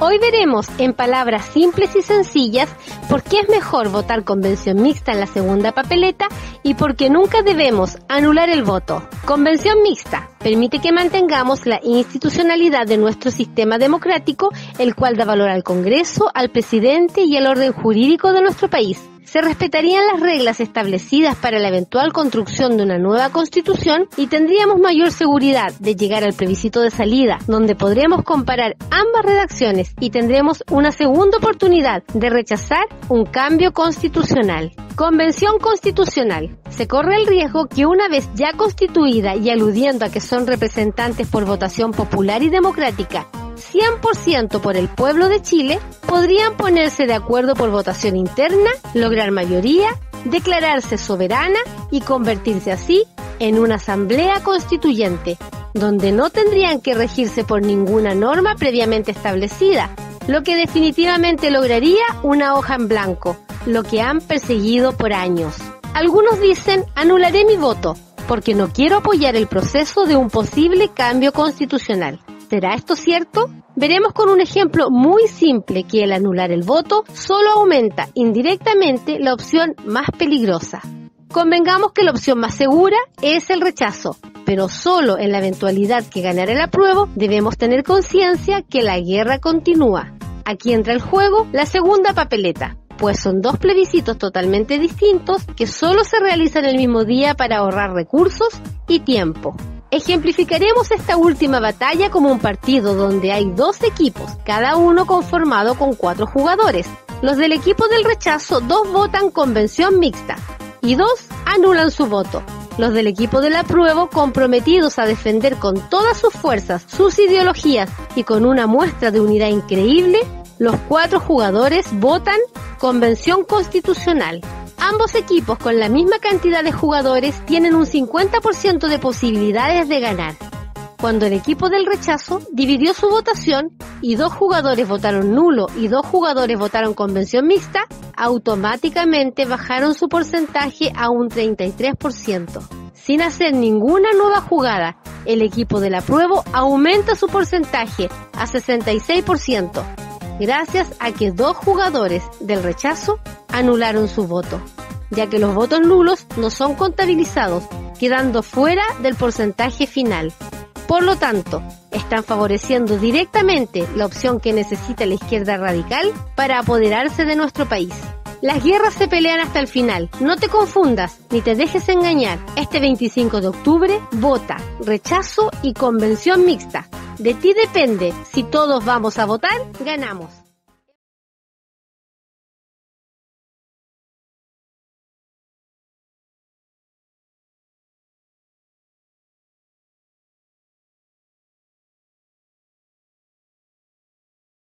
Hoy veremos, en palabras simples y sencillas, por qué es mejor votar convención mixta en la segunda papeleta y por qué nunca debemos anular el voto. Convención mixta permite que mantengamos la institucionalidad de nuestro sistema democrático, el cual da valor al Congreso, al presidente y al orden jurídico de nuestro país. Se respetarían las reglas establecidas para la eventual construcción de una nueva constitución y tendríamos mayor seguridad de llegar al plebiscito de salida, donde podremos comparar ambas redacciones y tendremos una segunda oportunidad de rechazar un cambio constitucional. Convención constitucional. Se corre el riesgo que una vez ya constituida y aludiendo a que son representantes por votación popular y democrática, 100% por el pueblo de Chile, podrían ponerse de acuerdo por votación interna, lograr mayoría, declararse soberana y convertirse así en una asamblea constituyente, donde no tendrían que regirse por ninguna norma previamente establecida, lo que definitivamente lograría una hoja en blanco, lo que han perseguido por años. Algunos dicen, anularé mi voto, porque no quiero apoyar el proceso de un posible cambio constitucional. ¿Será esto cierto? Veremos con un ejemplo muy simple que el anular el voto solo aumenta indirectamente la opción más peligrosa. Convengamos que la opción más segura es el rechazo, pero solo en la eventualidad que ganara el apruebo debemos tener conciencia que la guerra continúa. Aquí entra el juego la segunda papeleta, pues son dos plebiscitos totalmente distintos que solo se realizan el mismo día para ahorrar recursos y tiempo. Ejemplificaremos esta última batalla como un partido donde hay dos equipos, cada uno conformado con 4 jugadores. Los del equipo del rechazo 2 votan convención mixta y 2 anulan su voto. Los del equipo del apruebo, comprometidos a defender con todas sus fuerzas, sus ideologías y con una muestra de unidad increíble, los 4 jugadores votan convención constitucional. Ambos equipos con la misma cantidad de jugadores tienen un 50% de posibilidades de ganar. Cuando el equipo del rechazo dividió su votación y 2 jugadores votaron nulo y 2 jugadores votaron convención mixta, automáticamente bajaron su porcentaje a un 33%. Sin hacer ninguna nueva jugada, el equipo del apruebo aumenta su porcentaje a 66%. Gracias a que 2 jugadores del rechazo anularon su voto, ya que los votos nulos no son contabilizados, quedando fuera del porcentaje final. Por lo tanto, están favoreciendo directamente la opción que necesita la izquierda radical para apoderarse de nuestro país. Las guerras se pelean hasta el final. No te confundas ni te dejes engañar. Este 25 de octubre, vota, rechazo y convención mixta. De ti depende, si todos vamos a votar, ganamos.